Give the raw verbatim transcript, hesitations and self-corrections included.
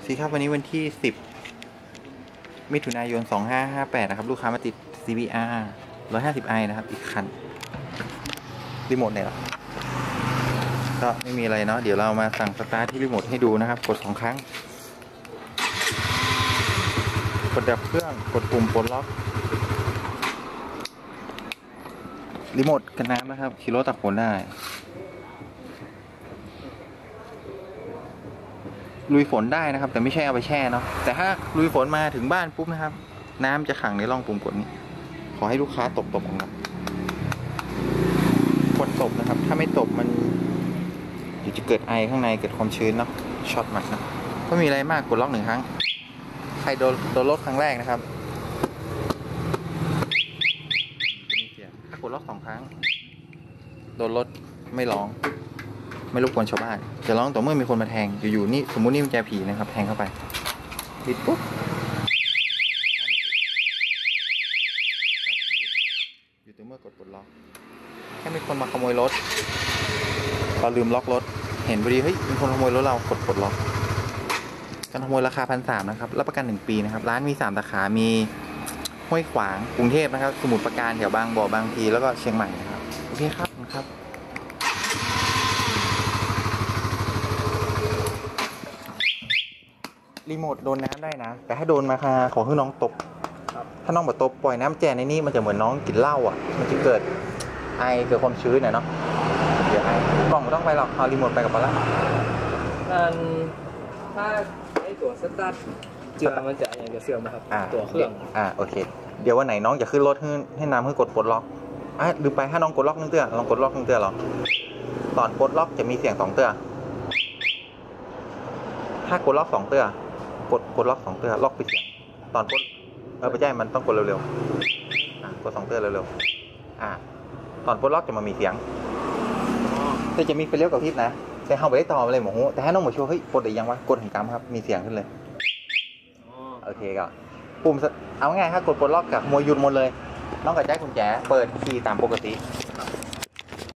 สิครับวันนี้วันที่สิบมิถุนายนสองห้าห้าแปดนะครับลูกค้ามาติด ซี บี อาร์ หนึ่งร้อยห้าสิบไอ นะครับอีกคันรีโมทเนี่ยก็ไม่มีอะไรเนาะเดี๋ยวเรามาสั่งสตาร์ทที่รีโมทให้ดูนะครับกดสองครั้งกดดับเครื่องกดปุ่มปลดล็อกรีโมทกันน้ำนะครับขี่รถตักฝนได้ลุยฝนได้นะครับแต่ไม่ใช่เอาไปแช่เนาะแต่ถ้าลุยฝนมาถึงบ้านปุ๊บนะครับน้ำจะขังในร่องปุ่มกดนี้ขอให้ลูกค้าตบตบนะครับกดตบนะครับถ้าไม่ตบมันเดี๋ยวจะเกิดไอข้างในเกิดความชื้นเนาะช็อตมันนะก็มีอะไรมากกดล็อกหนึ่งครั้งใครโดนโดนรถครั้งแรกนะครับถ้ากดล็อกสองครั้งโดนรถไม่ร้องไม่รบกวนชาวบ้านจะร้องต่อเมื่อมีคนมาแทงอยู่ๆนี่สมมุตินี่มันแจผีนะครับแทงเข้าไปปิดปุ๊บอยู่ต่อเมื่อกดปลดล็อกแค่มีคนมาขโมยรถเราลืมล็อกรถเห็นพอดีเฮ้ยมีคนขโมยรถเรากดปลดล็อกการขโมยราคาพันสามนะครับรับประกันหนึ่งปีนะครับร้านมีสามสาขามีห้วยขวางกรุงเทพนะครับสมุทรปราการแถวบางบ่อบางพลีแล้วก็เชียงใหม่นะครับโอเคครับครับรีโมทโดนน้ำได้นะแต่ถ้าโดนมาค่ะขอให้น้องตบถ้าน้องแบบตบปล่อยน้ำแจในนี้มันจะเหมือนน้องกินเหล้าอ่ะมันจะเกิดไอเกิดความชื้นเนาะเดี๋ยวไอกล่องไม่ต้องไปหรอกเอารีโมทไปกับปลามันถ้าไอตัวสตาร์ทเจือมันจะอย่างจะเสื่อมนะครับตัวเครื่องอ่าโอเคเดี๋ยววันไหนน้องจะขึ้นรถให้ให้น้ำให้กดปลดล็อกอ่ะหรือไปถ้าน้องกดล็อกนึงเตื้อลองกดล็อกนึงเตื้อหรอตอนกดล็อกจะมีเสียงสองเตื้อถ้ากดล็อกสองเตื้อกดกดล็อกสองเตื้อล็อกไปเสียงตอนกดเออไม่ใช่มันต้องกดเร็วๆอ่ะกดสองเตื้อเร็วๆอ่ะตอนกดล็อกจะมามีเสียงแต่จะมีไฟเลี้ยวกับพริบนะแต่เขาไม่ได้ต่อมาเลยหมูแต่ถ้าน้องหมูชัวร์เฮ้ยกดอีกยังวะกดถึงกำครับมีเสียงขึ้นเลยโอเคก่อนปุ่มเอาง่ายถ้ากดปลดล็อกกับมวยหยุดหมดเลยน้องกับแจ็คกุญแจเปิดคีย์ตามปกติ